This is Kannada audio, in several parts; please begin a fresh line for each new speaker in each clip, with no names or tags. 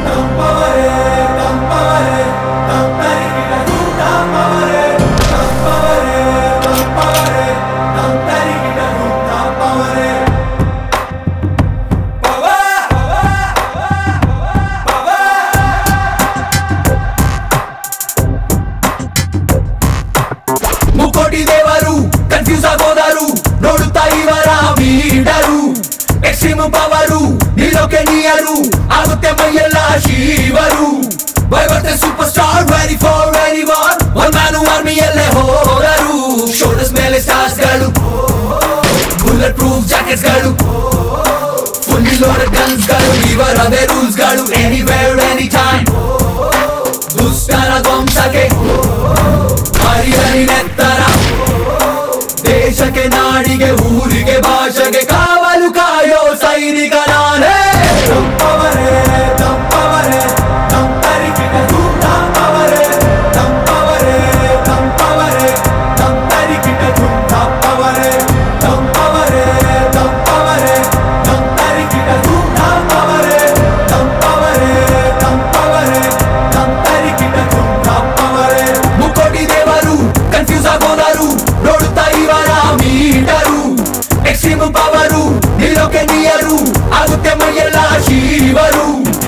ಕನ್ಫ್ಯೂಸ್ ಆಗೋದಾರು ನೋಡುತ್ತಾ ಇವರ ಮೀಡರು ಎಕ್ಸ್ಟ್ರೀಮ್ ಪವರು ನಿಲ್ಲೋಕೆ ನಿಯರು ಆಗುತ್ತೆ ಮೈಯೆಲ್ಲ ಶಿವರು ಬೈಬರ್ತೆ super star ready for anyone one man ಆರ್ಮಿಯಲ್ಲೇ ಹೋದರು ಶೋಲ್ಡರ್ಸ್ ಮೇಲೆ ಸ್ಟಾರ್ಸ್ ಗಳು ಬುಲೆಟ್ ಪ್ರೂಫ್ ಜಾಕೆಟ್ಸ್ ಗಳು ಫುಲ್ಲಿ ಲೋಡೆಡ್ ಗನ್ಸ್ ಗಳು ಇವರದೇ ರೂಲ್ಸ್ ಗಳು ಎನಿವೇರ್ ಎನಿ ಟೈಮ್ ದುಷ್ಟರ ಧ್ವಂಸಕ್ಕೆ ಹರಿಹರಿ ನೆತ್ತರ ದೇಶಕ್ಕೆ ನಾಡಿಗೆ ಊರಿಗೆ ಭಾಷೆಗೆ ಕಾವಲು ಕಾಯೋ ಸೈನಿಕ ನಾನೇ ತಂಪವರೇ ತಂಪವರೇ ತಂತರಿಕಿಟ ಧೂಮ್ಧಾಪವರೇ ತಂಪವರೇ ತಂಪವರೇ ತಂತರಿಕಿಟ ಧೂಮ್ಧಾಪವರೇ ತಂಪವರೇ ತಂಪವರೇ ತಂತರಿಕಿಟ ಧೂಮ್ಧಾಪವರೇ ತಂಪವರೇ ತಂಪವರೇ ತಂತರಿಕಿಟ ಧೂಮ್ಧಾಪವರೇ ಮುಕ್ಕೋಟಿ ದೇವರು ಕನ್ಫ್ಯೂಸ್ ಆಗೋದಾರು ನೋಡುತ್ತಾ ಇವರ ಮೀಟರು ಎಕ್ಸ್ಟ್ರೀಮ್ ಪವರು ನಿಲ್ಲೋಕೆ ನಿಯರು ಆಗುತ್ತೆ ಮೈಯೆಲ್ಲ shiver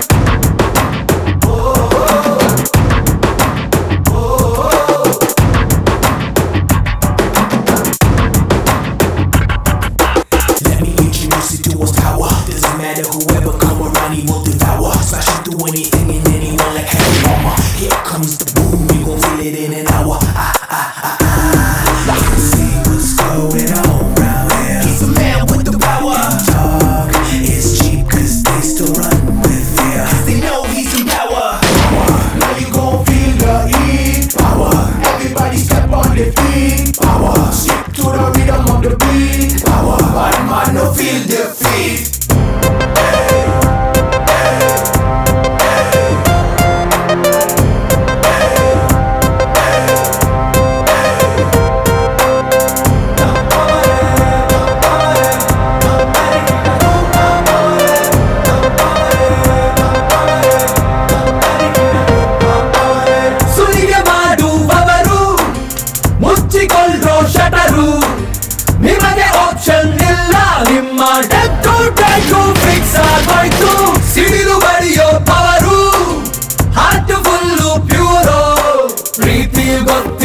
Let me introduce you to what's power. Doesn't matter whoever come around, he will devour. Smashing through anything and anyone like heavy mama. Here comes the boom, we gon' feel it in an hour. Let's see what's going on round here. He's a man with the power. Talk is cheap 'cause they still run with fear. 'Cause they know he's in power. Now you gon' feel the heat. Power. Everybody step on their feet. Power. Stick to the rhythm of the beat. Power. Bad man no feel defeat.
ಮುಚ್ಚಿಕೊಳ್ಳೋ ಶಟರು ನಿಮಗೆ ಆಪ್ಷನ್ ಇಲ್ಲ ನಿಮ್ಮ ಡೆತ್ ಟು ಫಿಕ್ಸ್ ಆಗೋಯ್ತು ಸಿಡಿಲು ಬಡಿಯೋ ಪವರು ಹಾರ್ಟ್ ಫುಲ್ಲು ಪ್ಯೂರೋ ಪ್ರೀತಿ ಗೊತ್ತಿ